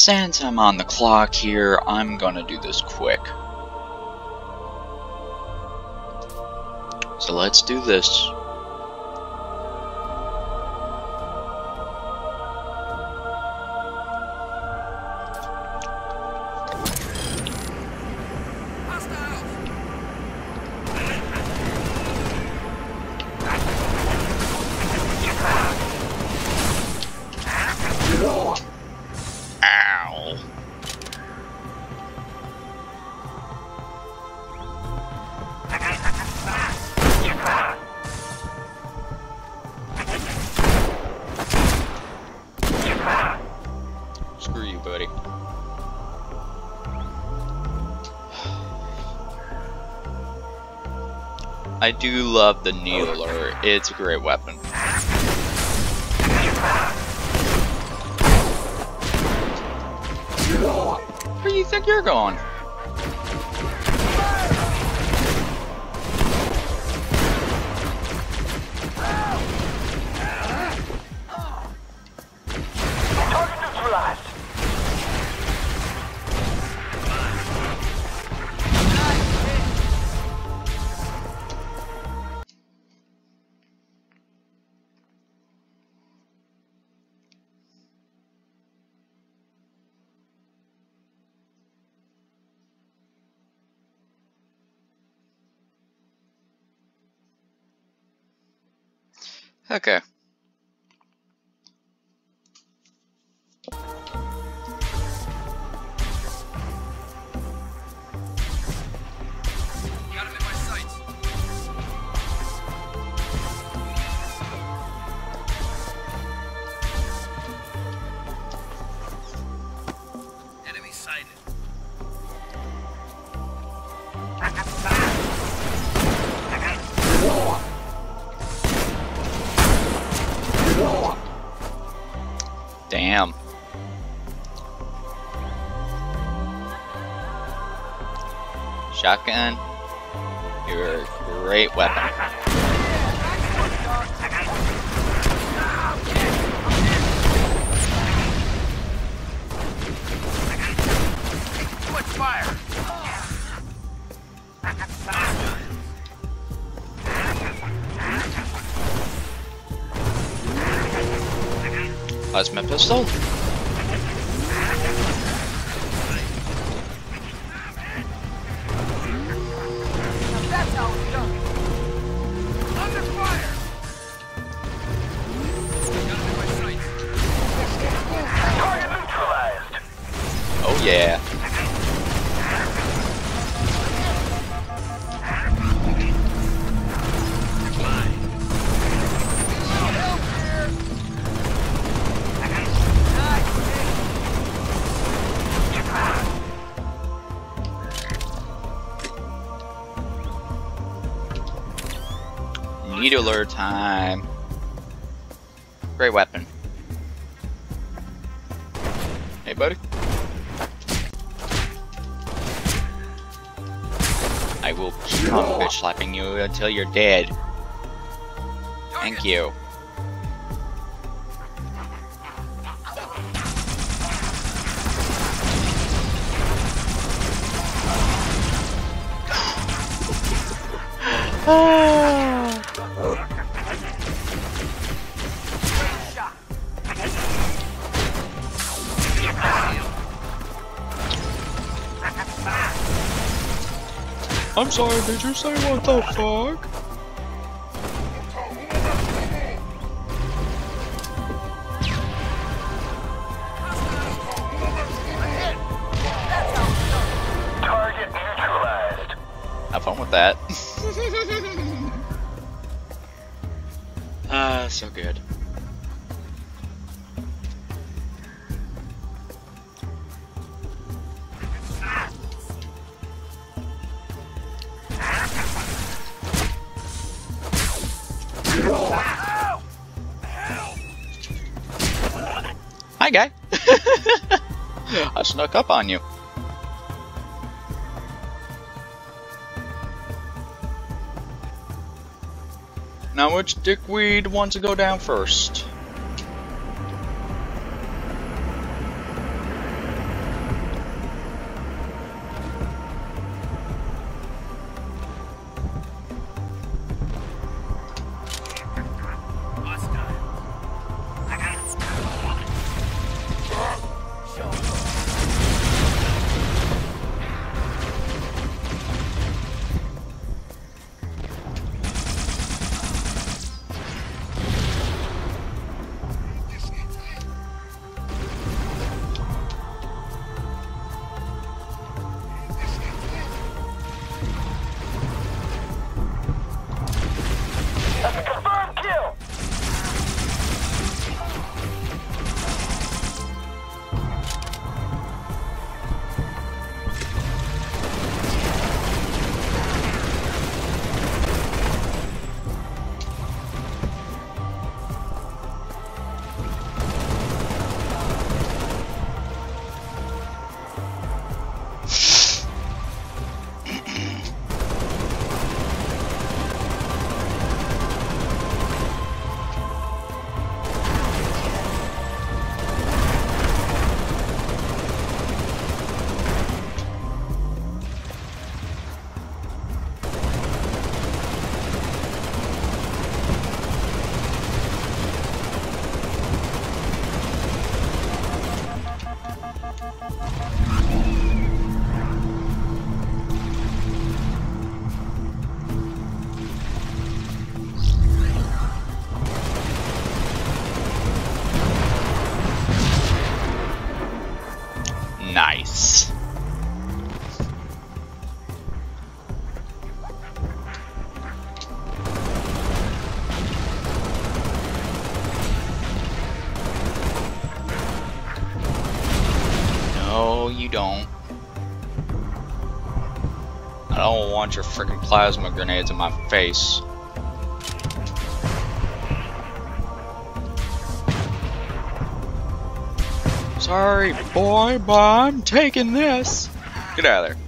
since I'm on the clock here, I'm gonna do this quick. So let's do this. Ow. Screw you, buddy. I do love the needler. It's a great weapon. Where do you think you're going? Target neutralized. Okay. Got him in my sights. Enemy sighted. Damn. Shotgun, you're a great weapon. Let's fire. That's my pistol. That's how it's done. Under fire. Got him in my sights. Target neutralized. Oh yeah. Needler time. Great weapon. Hey, buddy. I will keep on bitch slapping you until you're dead. Thank you. I'm sorry, did you say what the fuck? Target neutralized. Have fun with that. So good. Hi, guy. I snuck up on you. Now, which dickweed wants to go down first? Nice. No, you don't. I don't want your freaking plasma grenades in my face. Sorry, boy, but I'm taking this. Get out of there.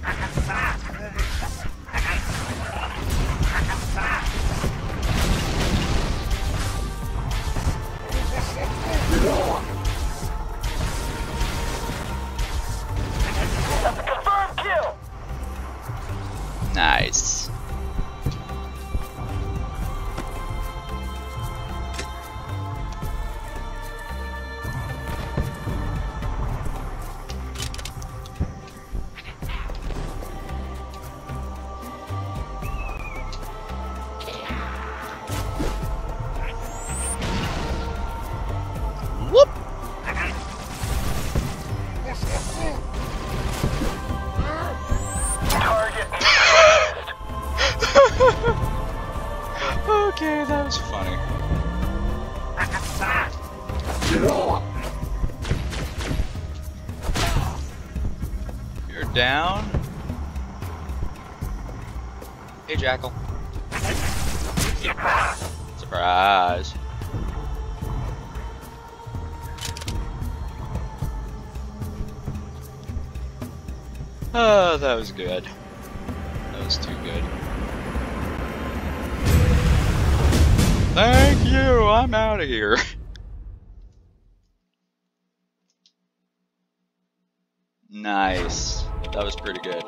Confirmed kill. Nice. Whoop! Target. Okay, that was funny. You're down. Hey, Jackal. Surprise. Oh, that was good. That was too good. Thank you, I'm out of here. Nice. That was pretty good.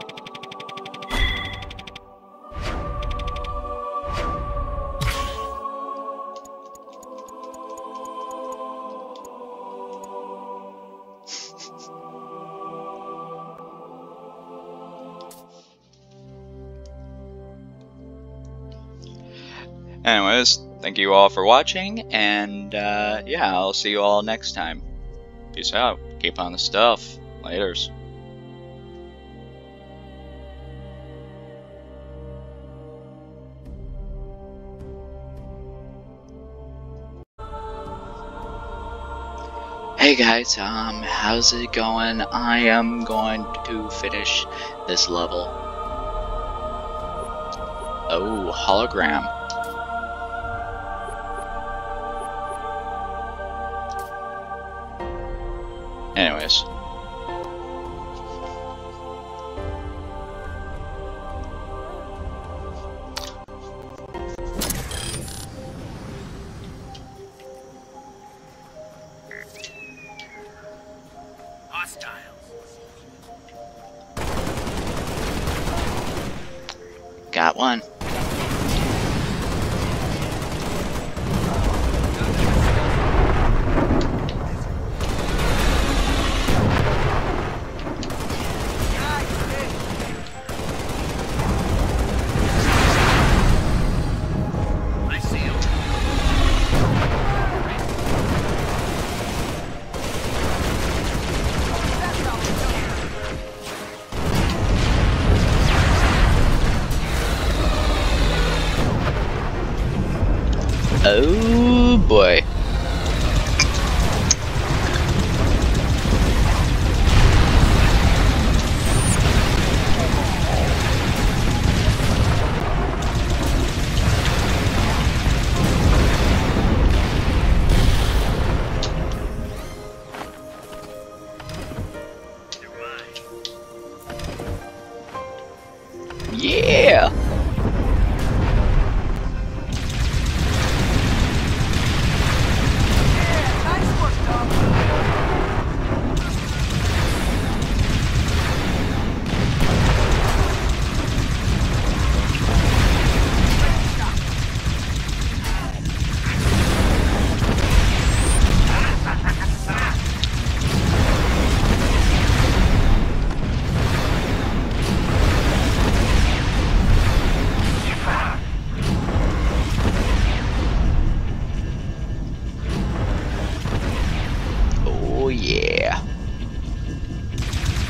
Anyways, thank you all for watching, and yeah, I'll see you all next time. Peace out. Keep on the stuff. Laters. Hey guys, how's it going? I am going to finish this level. Oh, hologram. Anyways. Got one. Oh boy. Yeah. Oh yeah.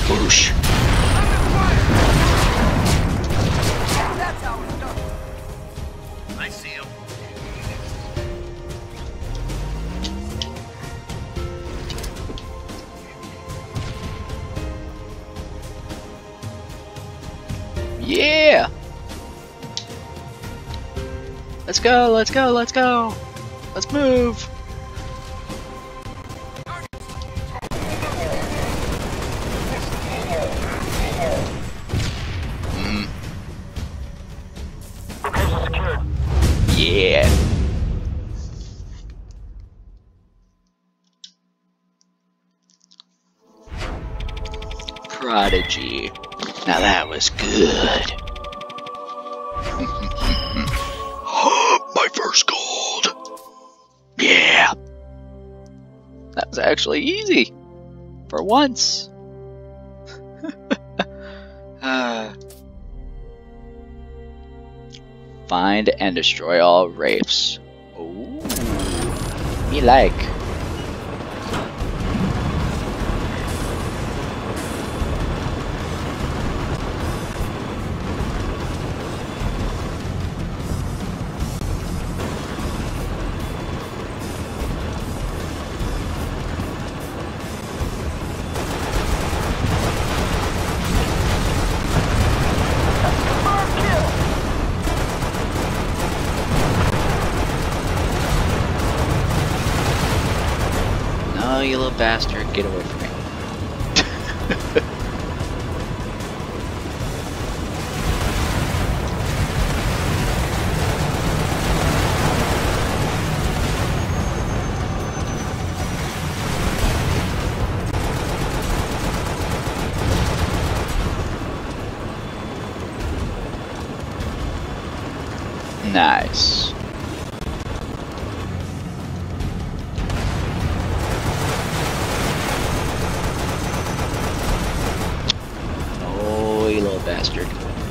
Boosh. That's how it's done. I see him. Yeah! Let's go, let's go, let's go! Let's move! Location secured. Yeah! Prodigy. Now that was good. My first gold! Yeah! That was actually easy. For once. Find and destroy all wraiths. Ooh. Me like. No, you little bastard, get away from me. Nice. Oh, you little bastard.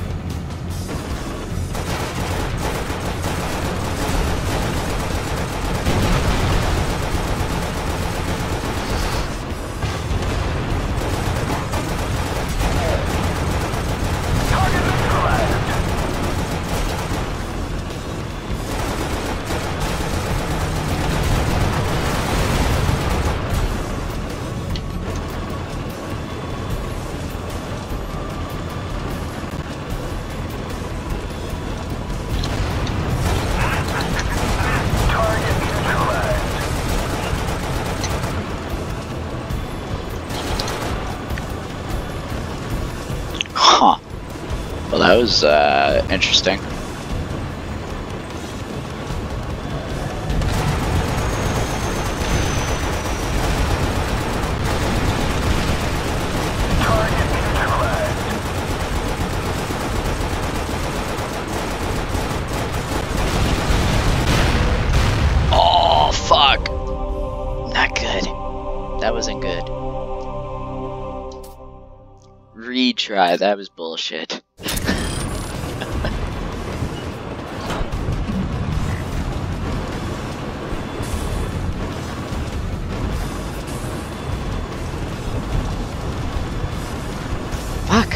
Target neutralized. Target neutralized. Huh. Well, that was interesting. Target neutralized. Oh, fuck. Not good. That wasn't good. Retry, that was bullshit. Fuck.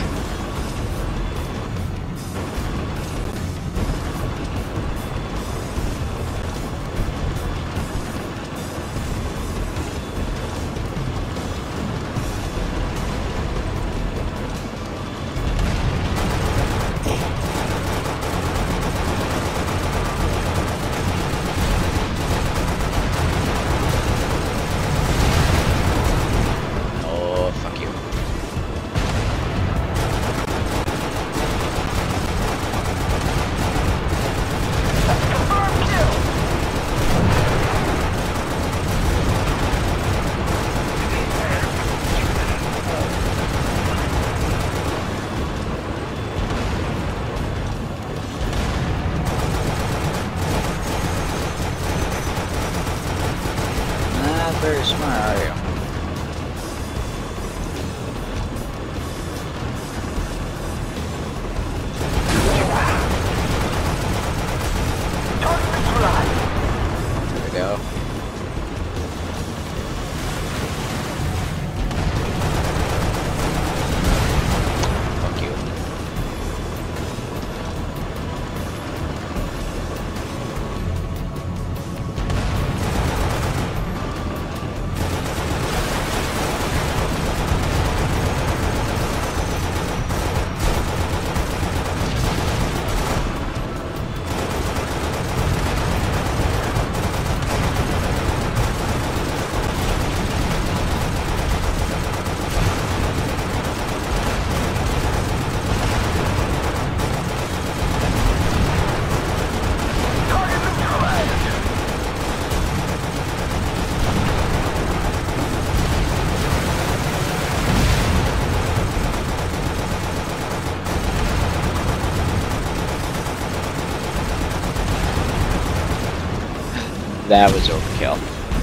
That was overkill.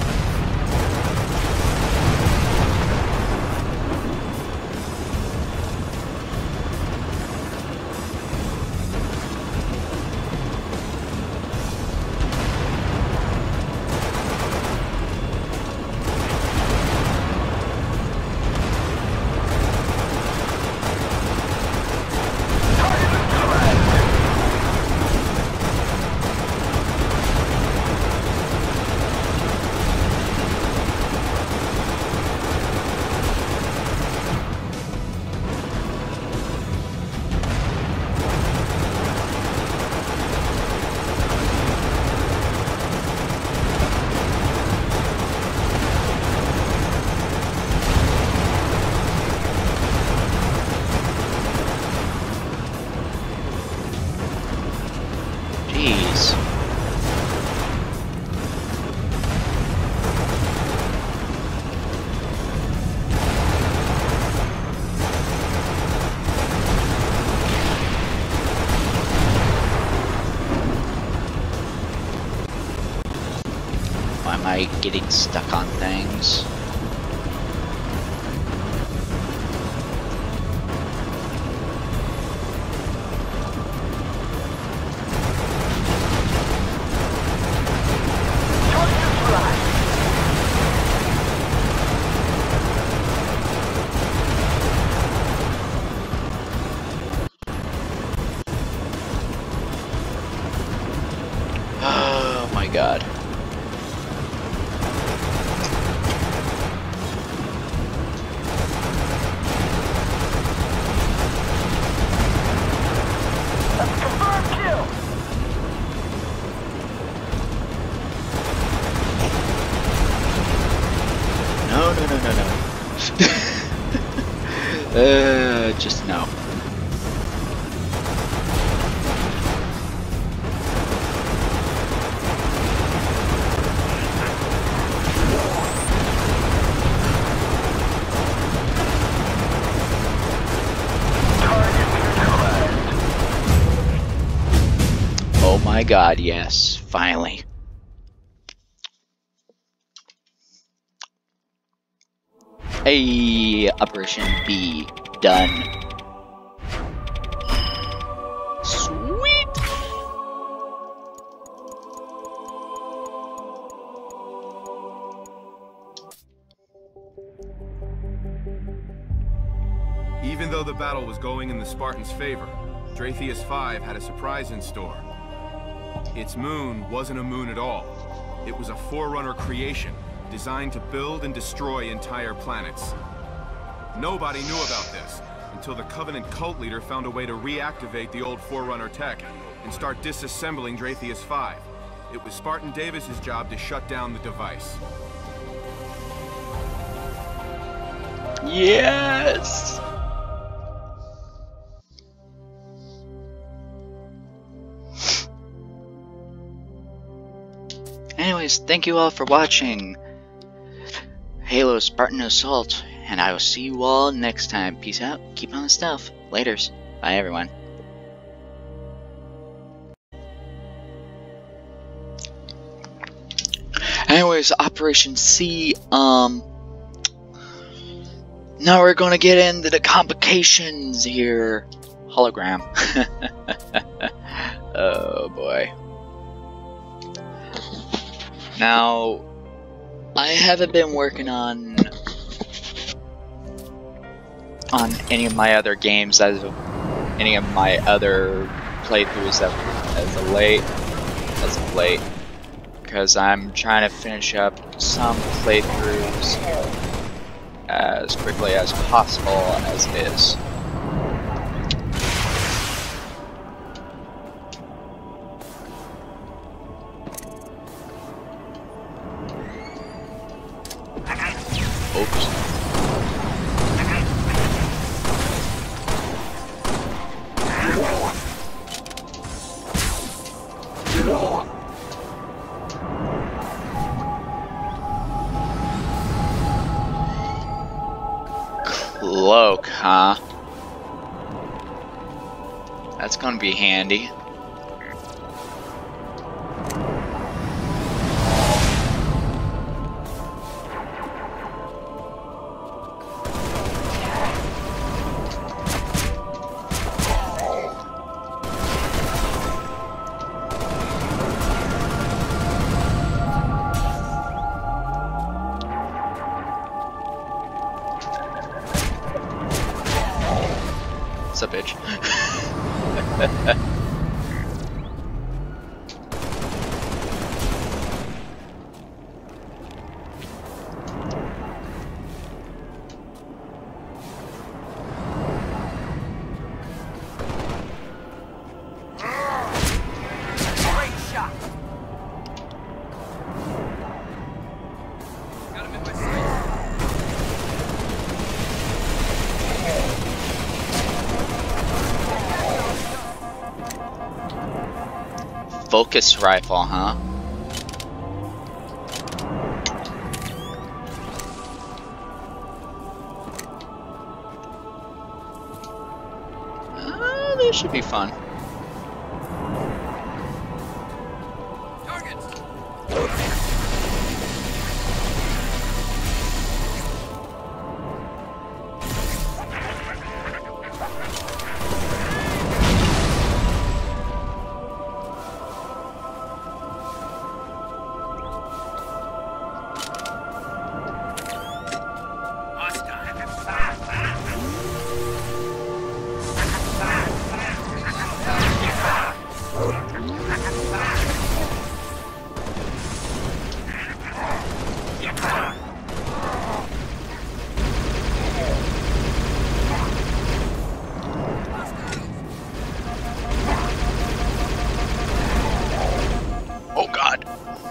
Jeez. Why am I getting stuck on things? Oh my god. Confirmed kill. No, no, no, no, no. Just no. Oh my god, yes, finally. Hey, Operation B done. Sweet. Even though the battle was going in the Spartans' favor, Dratheus 5 had a surprise in store. Its moon wasn't a moon at all. It was a Forerunner creation, designed to build and destroy entire planets. Nobody knew about this, until the Covenant cult leader found a way to reactivate the old Forerunner tech, and start disassembling Dratheus 5. It was Spartan Davis's job to shut down the device. Yes! Anyways, thank you all for watching Halo Spartan Assault, and I will see you all next time. Peace out, keep on the stuff. Laters. Bye everyone. Anyways, Operation C, now we're gonna get into the complications here. Hologram. Oh boy. Now, I haven't been working on any of my other games as of any of my other playthroughs as of late, because I'm trying to finish up some playthroughs as quickly as possible as it is. Oops. Cloak, huh? That's gonna be handy. What's up, bitch? Great shot. Got him in my sight. Focus rifle, huh? This should be fun. Targets. Oh god.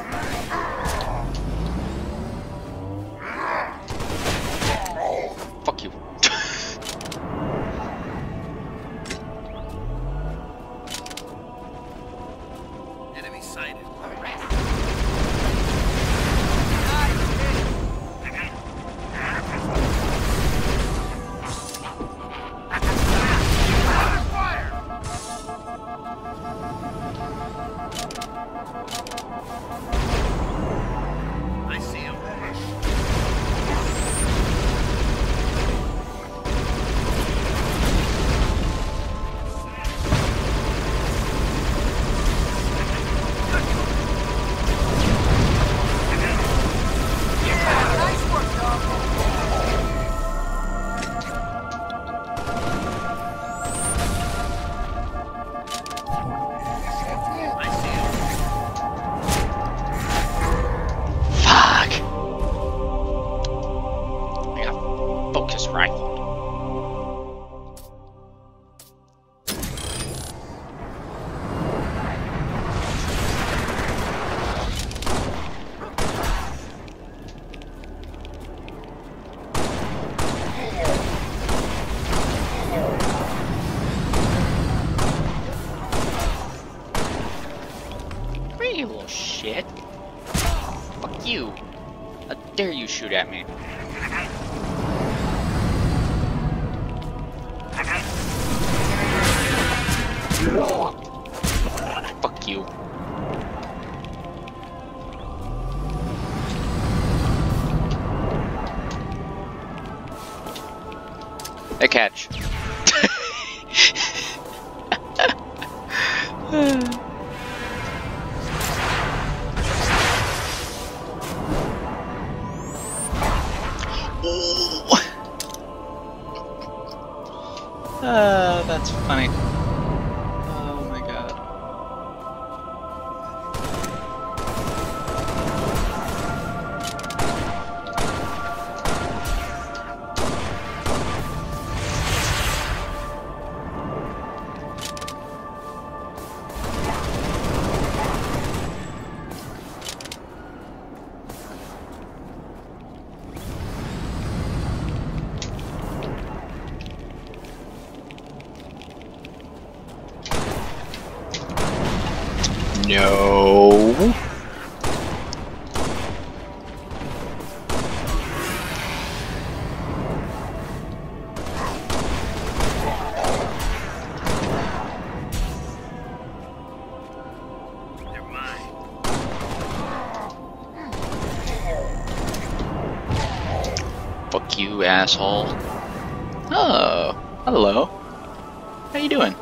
Fuck you. Enemy sighted. I see him. Nice work, dog. I see him. Fuck. I got focus rifled. Hey, you little shit. Fuck you. How dare you shoot at me? Fuck you. A catch. That's funny. Oh my god. No. They're mine. Fuck you, asshole. Oh, hello. How you doing?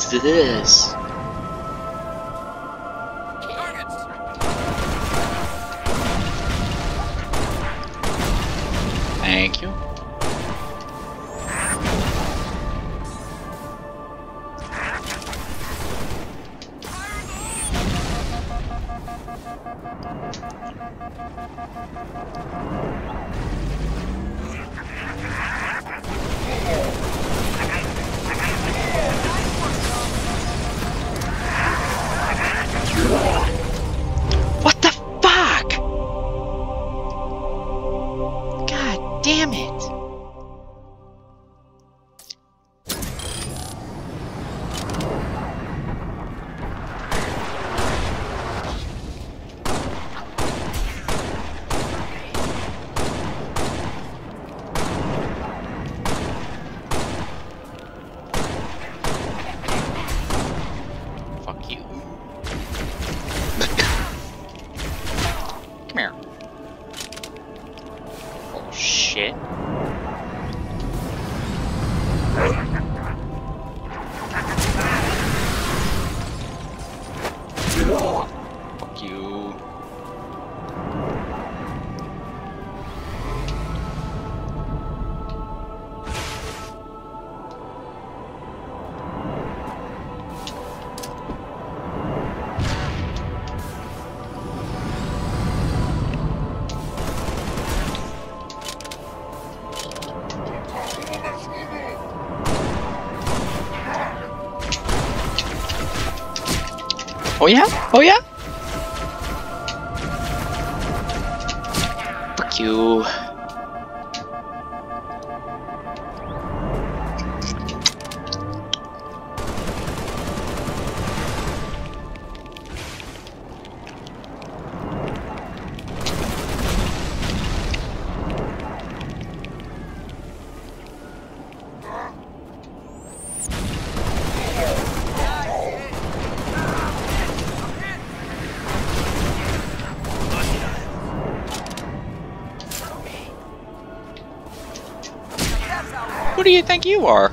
Jesus. Thank you. What the fuck? God damn it. Fuck you. Come here. Oh shit. Fuck you. Oh yeah? Oh yeah? Fuck you. Who do you think you are?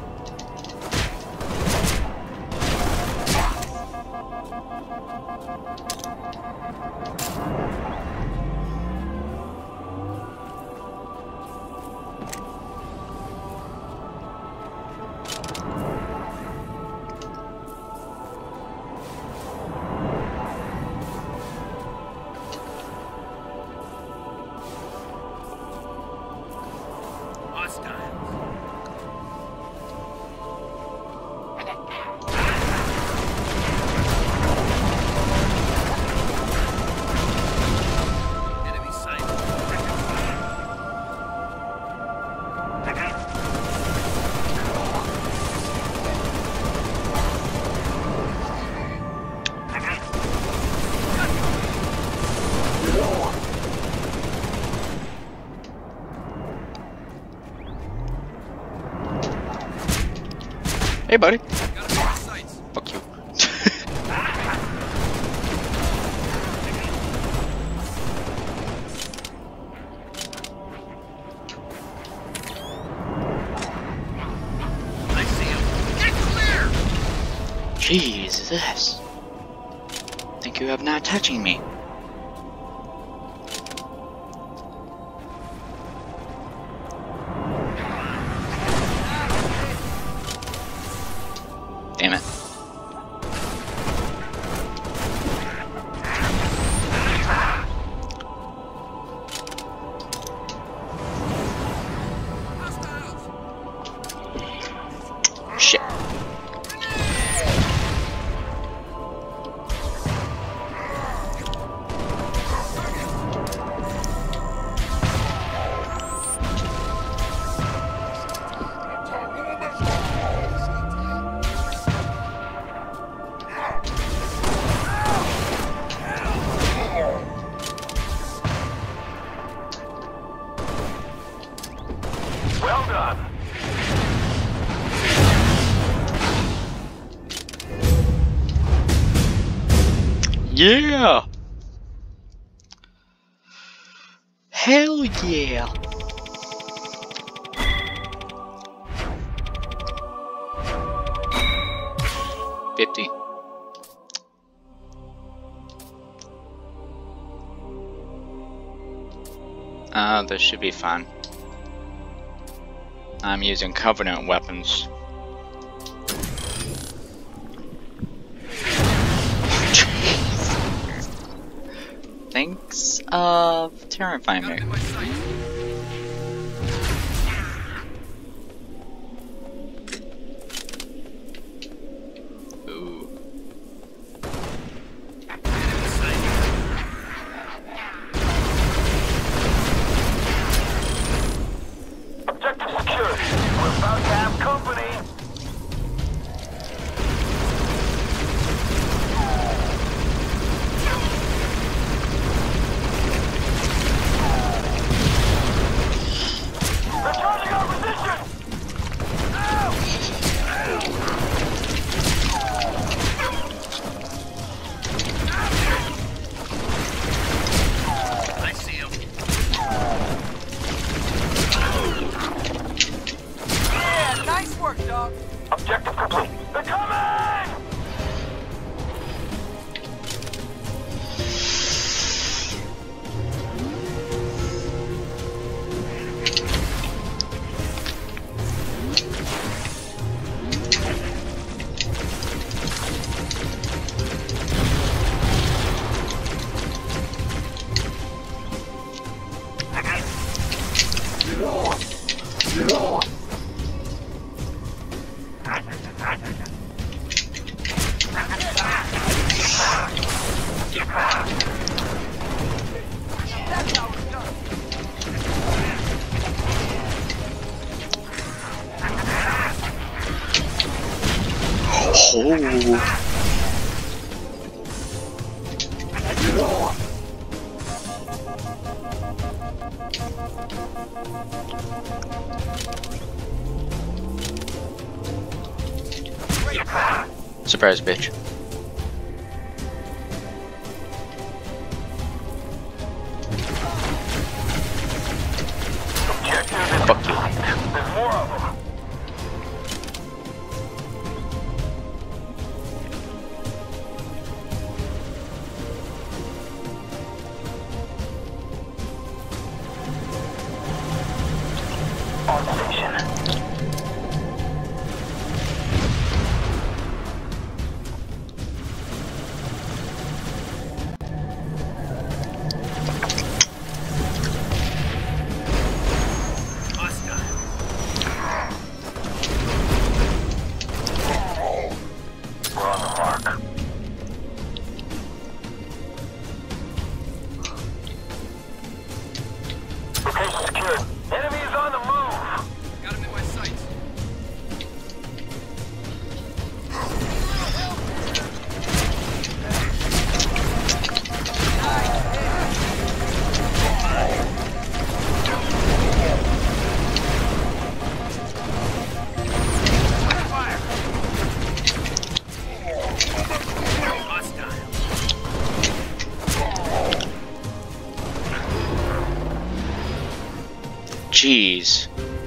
Hey, buddy. Fuck you. I see him. Get clear! Jesus. Think you have not touching me. Damn it. Shit. Well done. Yeah! Hell yeah! 50. This should be fun. I'm using Covenant weapons. Thanks of terrifying me. Ooh. Objective secured. We're about to have company. Returning our position! I see him. Yeah, nice work, dog. Objective complete. They're coming! Oh. Surprise, bitch. Fuck you. There's more of them. On station. We're on the mark. Location secured. Enemy is on the move. Got him in my sights. Jeez.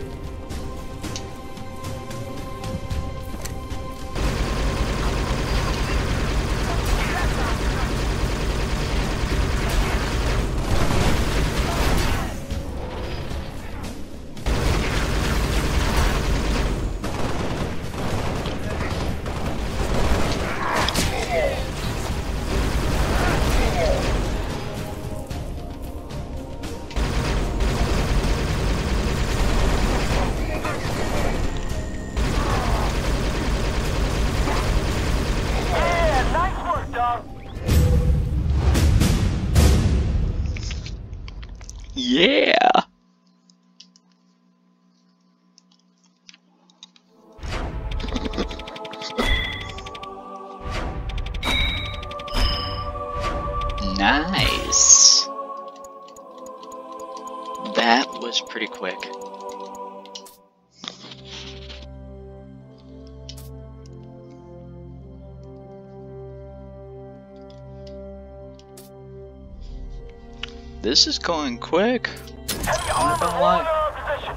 Yeah, nice work, dog. Yeah. Nice. That was pretty quick. This is going quick. Heavy I'm not armor gonna lie. on our position.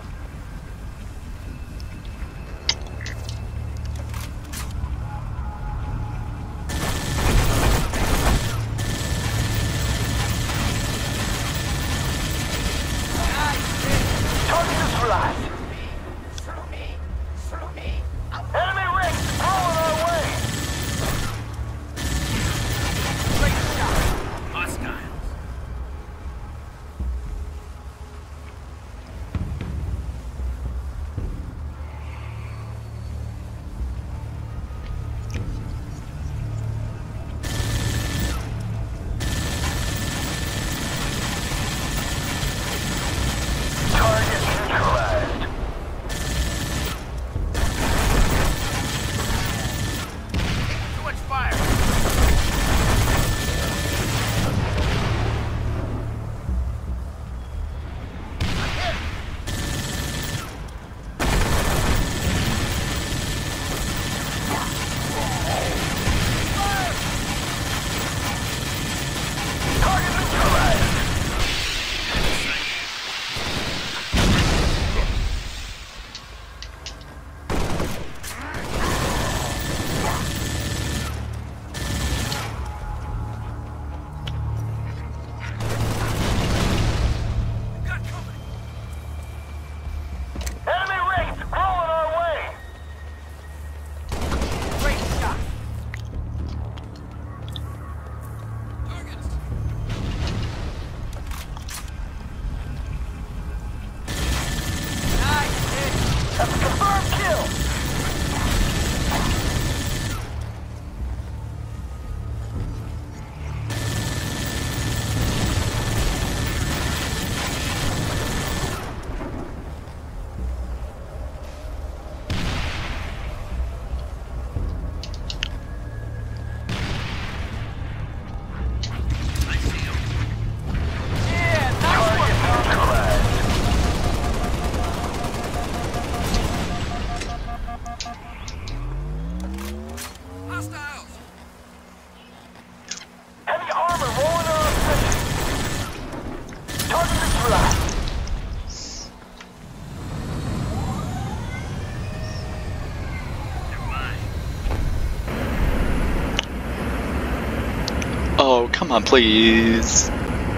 on, please.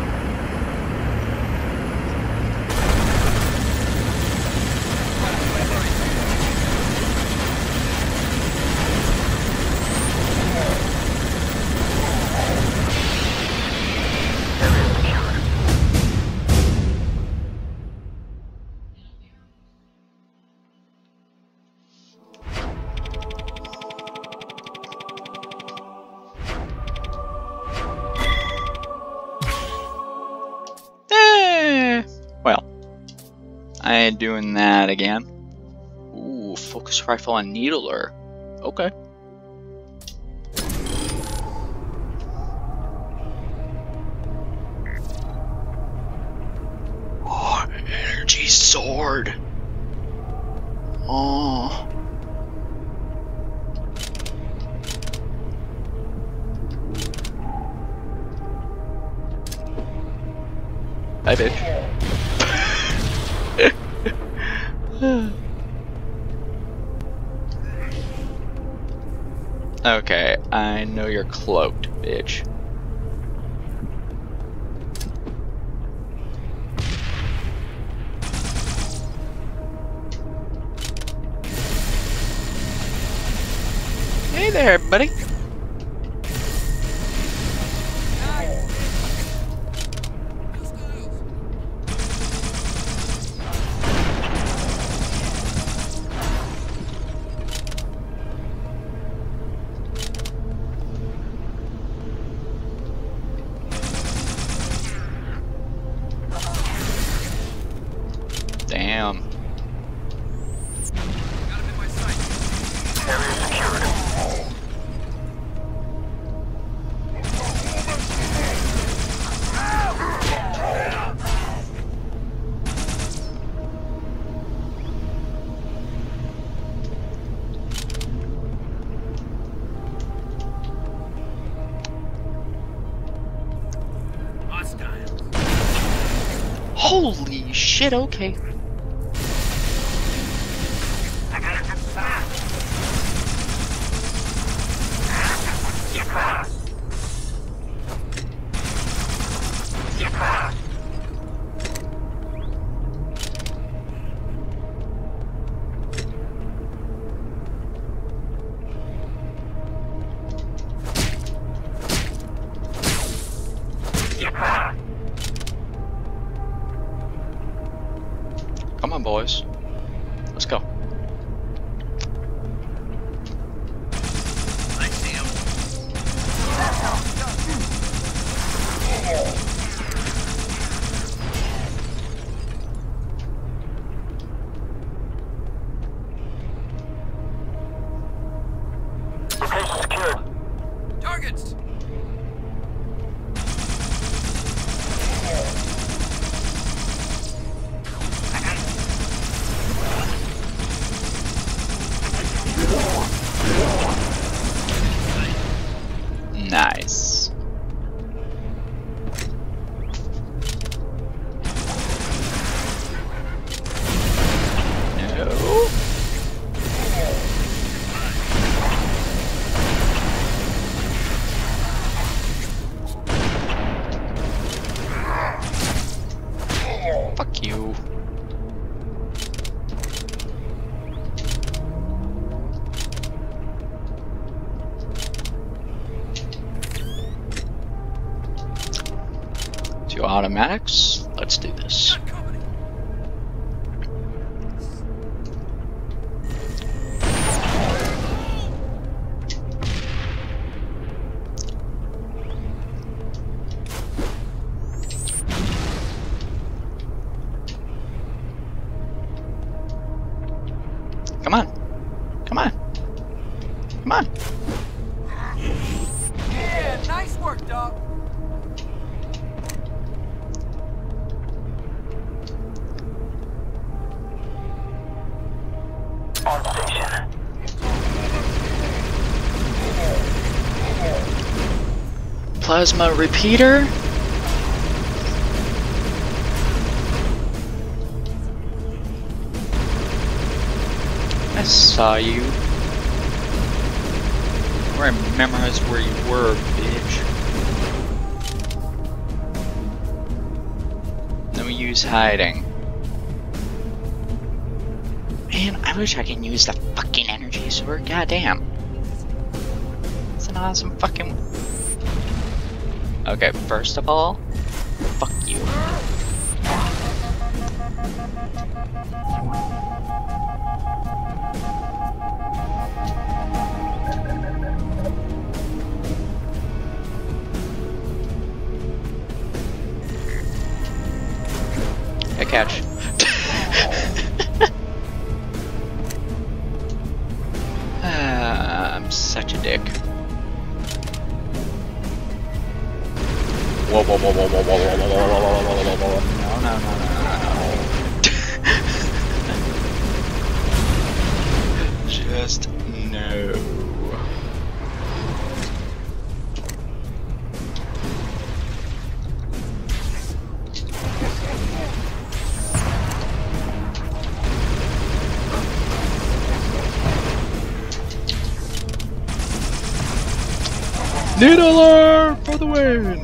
Well, I ain't doing that again. Ooh, focus rifle and needler. Okay. Oh, energy sword. Oh. Bye, bitch. Okay, I know you're cloaked, bitch. Hey there, buddy. Damn. Got him in my sight. Area secured. Hostile. Holy shit, okay. Come on, boys. Let's go. Location secured. Targets. Nice. No. Fuck you. Two automatics. Let's do this. Come on. Come on. Come on. Yeah, nice work, dog. On station. Plasma repeater. I saw you. Remember us where you were, bitch. use hiding. Man, I wish I could use the fucking energy sword. Goddamn. It's an awesome fucking... Okay, first of all, fuck you. A catch. I'm such a dick. Whoa, whoa, whoa, whoa, whoa, whoa, whoa, whoa, whoa, whoa, whoa, whoa. No, no, no, no, no, no. Just no. Needler for the win!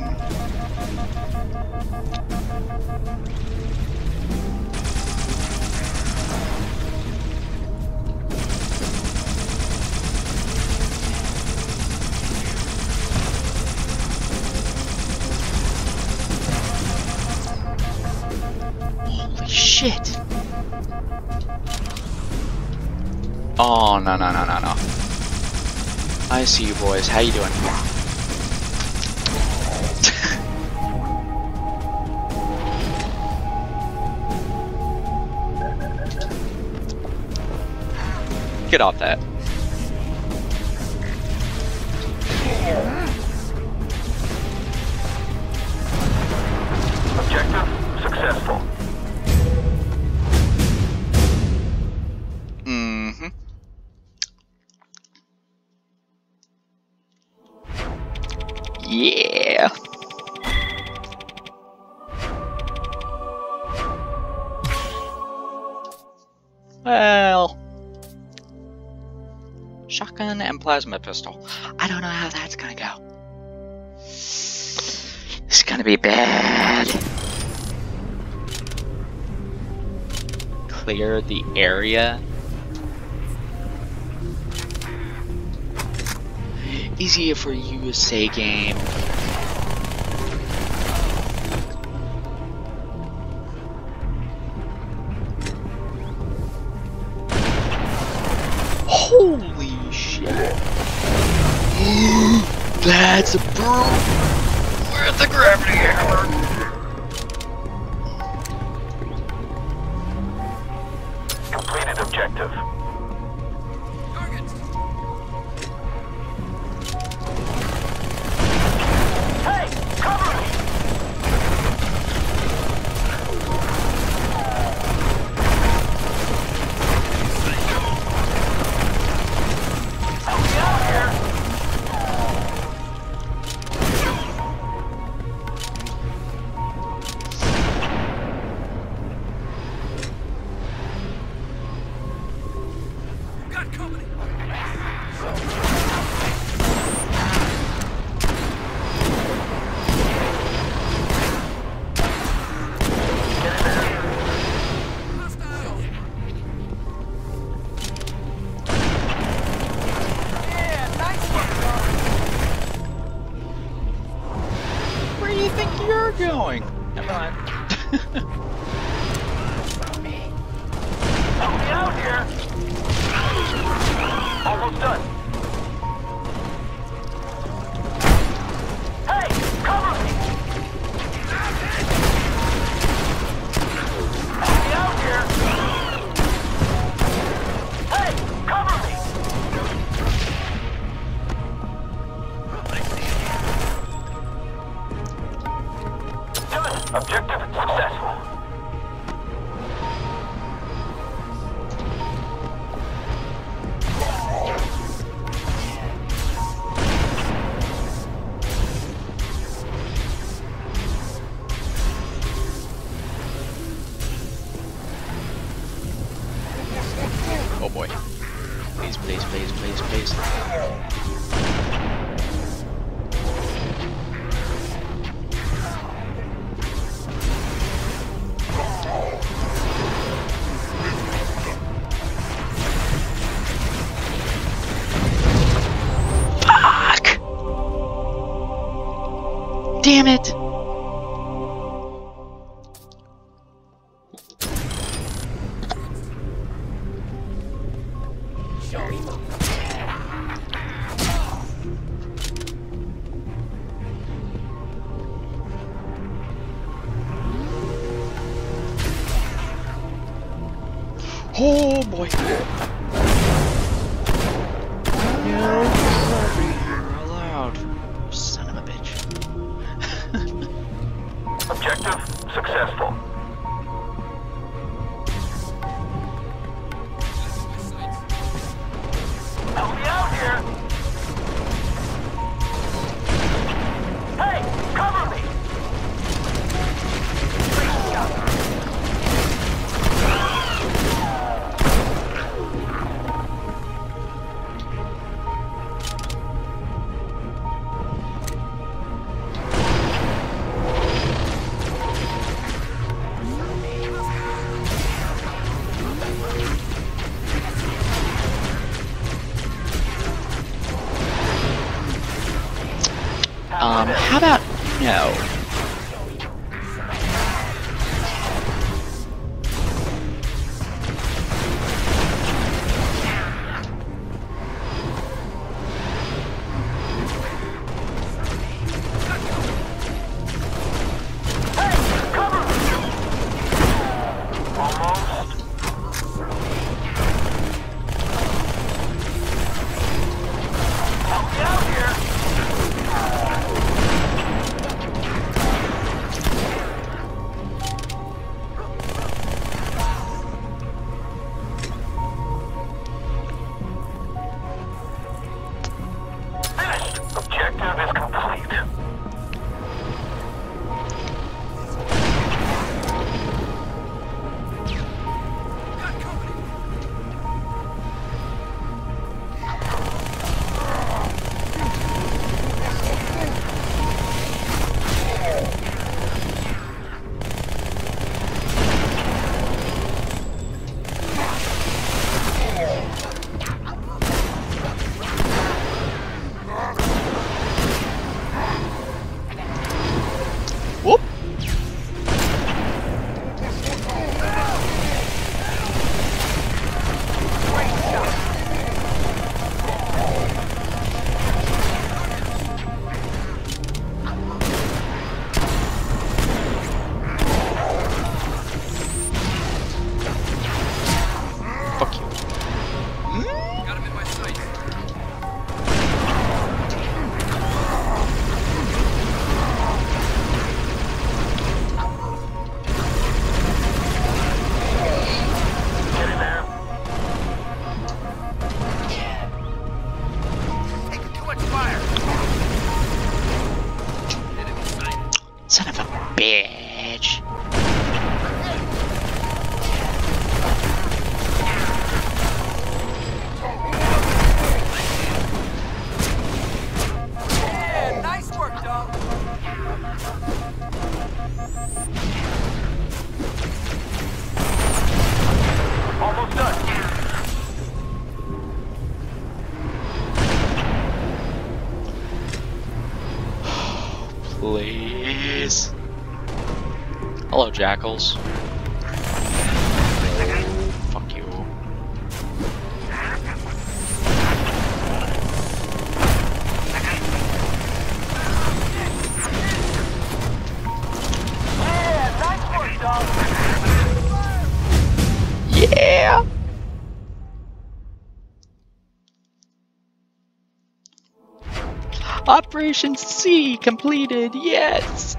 Holy shit! Oh, no, no, no, no, no. I see you boys. How you doing? Get off that. Objective successful. Mm-hmm. Yeah. Well, shotgun and plasma pistol. I don't know how that's gonna go. It's gonna be bad. Clear the area. Easier for you to say game. Holy shit. That's a broom with the gravity hammer. Completed objective. Hey, cover me! Help me out here! Got company! Where do you think you're going? Never mind. Help me out here! Almost done. Hey, cover me! Help me out here! Hey, cover me! Good. Objective successful. Oh boy. Please, please, please, please, please. Damn it! Oh boy! No carving allowed. Son of a bitch. Objective successful. Help me out here! Hey, cover me! How about no? Objective is complete. Whoop! Fuck you. Got him in my sight. Get in there. Taking too much fire. Enemy sighted. Son of a bitch. Yeah, nice work, dog. Almost done. Please. Hello, jackals. Fuck you. Yeah, nice work, dog. Yeah! Operation C completed, yes!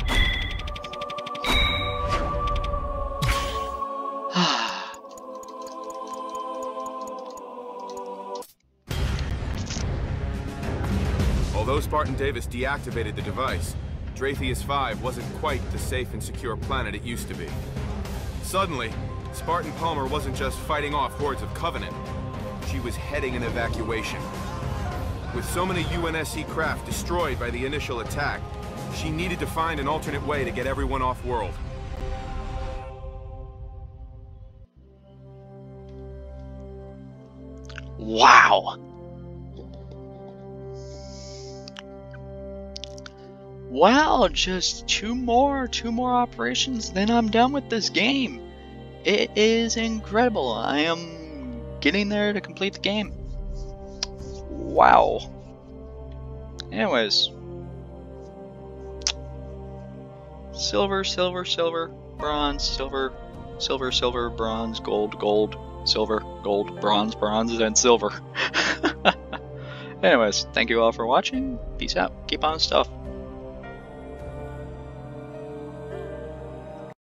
Although Spartan Davis deactivated the device, Dreyfus 5 wasn't quite the safe and secure planet it used to be. Suddenly, Spartan Palmer wasn't just fighting off hordes of Covenant. She was heading an evacuation. With so many UNSC craft destroyed by the initial attack, she needed to find an alternate way to get everyone off-world. Wow! wow, just two more operations, then I'm done with this game. It is incredible. I am getting there to complete the game. Wow. Anyways. Silver, silver, silver, bronze, silver, silver, silver, bronze, gold, gold, silver, gold, bronze, bronze, and silver. Anyways, thank you all for watching. Peace out. Keep on stuff.